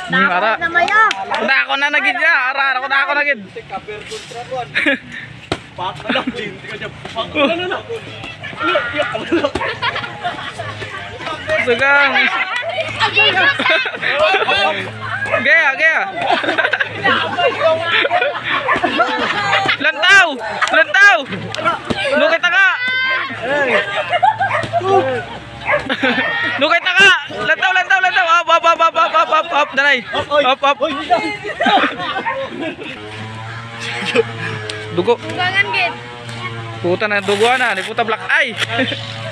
Ara. Una ako na nagid ya. Ara, ako na ako nagid. Pak na lang din. Pak na lang. Sugang. Gaya, gaya. Lantaw, lantaw. Lukit ka. Lukit ka. Lantaw, lantaw, lantaw. Up, danay. Up. Dugo. Dugangan gid. Puta na dugo na, ni puta black eye.